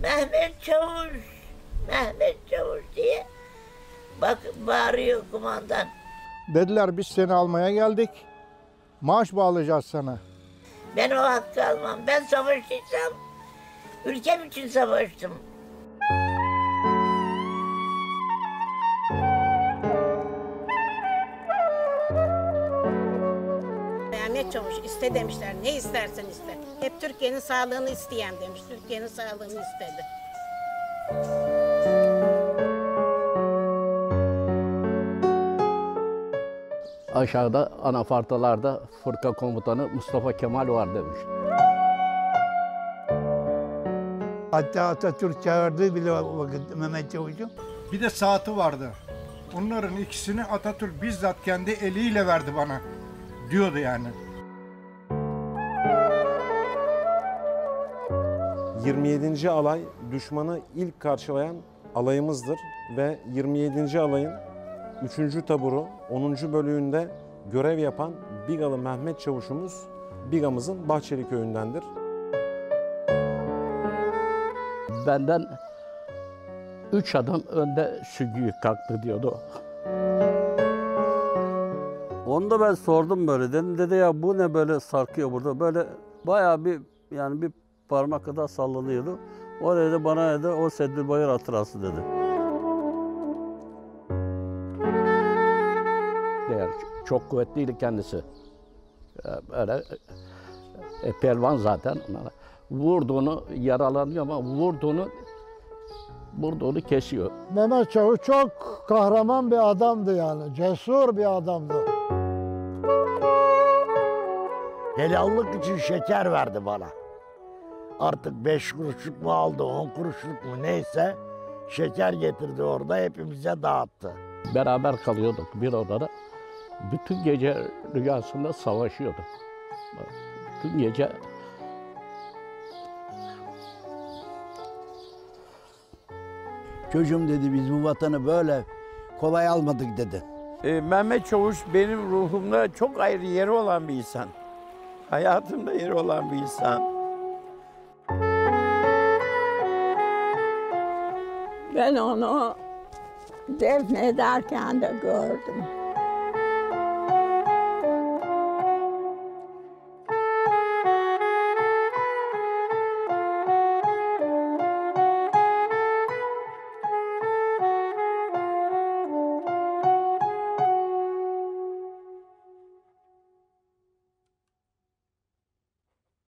Mehmet Çavuş, Mehmet Çavuş diye bak bağırıyor kumandan. Dediler biz seni almaya geldik. Maaş bağlayacağız sana. Ben o hakkı almam. Ben savaştıysam ülkem için savaştım. Mehmet Çavuş iste demişler. Ne istersen iste. Hep Türkiye'nin sağlığını isteyen demiş. Türkiye'nin sağlığını istedi. Aşağıda anafartalarda fırka komutanı Mustafa Kemal var demiş. Hatta Atatürk çağırdı bile o vakit Mehmet Çavuş'u. Bir de saati vardı. Onların ikisini Atatürk bizzat kendi eliyle verdi bana diyordu yani. 27. alay düşmanı ilk karşılayan alayımızdır ve 27. alayın 3. taburu 10. bölüğünde görev yapan Bigalı Mehmet Çavuş'umuz Bigamızın Bahçeli köyündendir. Benden 3 adım önde süngü kalktı diyordu. Onu da ben sordum böyle. Dedim dede ya bu ne böyle sarkıyor burada. Böyle bayağı bir yani bir parmak kadar sallanıyordu. Oraya da bana dedi o Seddil Bayır hatırası dedi. Değer çok kuvvetliydi kendisi. Böyle pelvan zaten. Vurduğunu yaralanıyor ama vurduğunu kesiyor. Mehmet Çavuş çok kahraman bir adamdı yani. Cesur bir adamdı. Helallik için şeker verdi bana. Artık 5 kuruşluk mu aldı, 10 kuruşluk mu neyse şeker getirdi orada hepimize dağıttı. Beraber kalıyorduk bir odada. Bütün gece rüyasında savaşıyordu. Bütün gece çocuğum dedi biz bu vatanı böyle kolay almadık dedi. Mehmet Çavuş benim ruhumda çok ayrı yeri olan bir insan. Hayatımda yeri olan bir insan. Ben onu defnederken de gördüm.